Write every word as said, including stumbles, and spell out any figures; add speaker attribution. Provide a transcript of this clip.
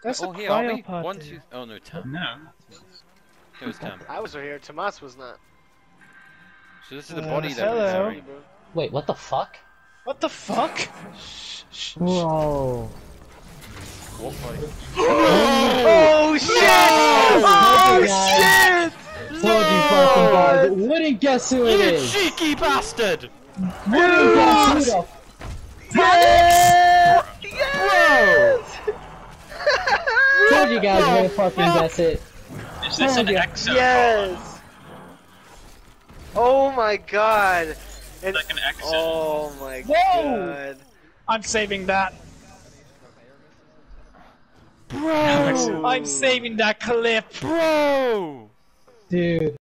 Speaker 1: That's
Speaker 2: oh,
Speaker 1: a
Speaker 2: here, are
Speaker 1: cryo
Speaker 2: we?
Speaker 1: party.
Speaker 2: One, two... Oh, no, Tam.
Speaker 3: No.
Speaker 2: It was Tam.
Speaker 4: I was right here. Tomas was not.
Speaker 2: So this is the
Speaker 1: Uh,
Speaker 2: body that
Speaker 1: hello.
Speaker 2: we're
Speaker 4: Sorry,
Speaker 2: carrying.
Speaker 4: bro.
Speaker 5: Wait, what the fuck?
Speaker 1: What the fuck?
Speaker 4: Shh, shh, shh.
Speaker 5: Bro.
Speaker 2: What body?
Speaker 4: Oh shit! Oh shit!
Speaker 5: Told you fucking guys. Wouldn't guess who it
Speaker 2: You
Speaker 5: is.
Speaker 2: cheeky bastard!
Speaker 5: Wouldn't guess who the
Speaker 4: Yes!
Speaker 2: Bro!
Speaker 5: Told you guys wouldn't fucking guess it.
Speaker 3: Is this an
Speaker 5: Oh, yeah.
Speaker 3: exo?
Speaker 4: Yes! Oh my god! It,
Speaker 3: Like an exo.
Speaker 4: oh my
Speaker 1: Whoa!
Speaker 4: god.
Speaker 1: I'm saving that.
Speaker 2: Bro!
Speaker 1: I'm saving that clip.
Speaker 2: Bro!
Speaker 5: Dude.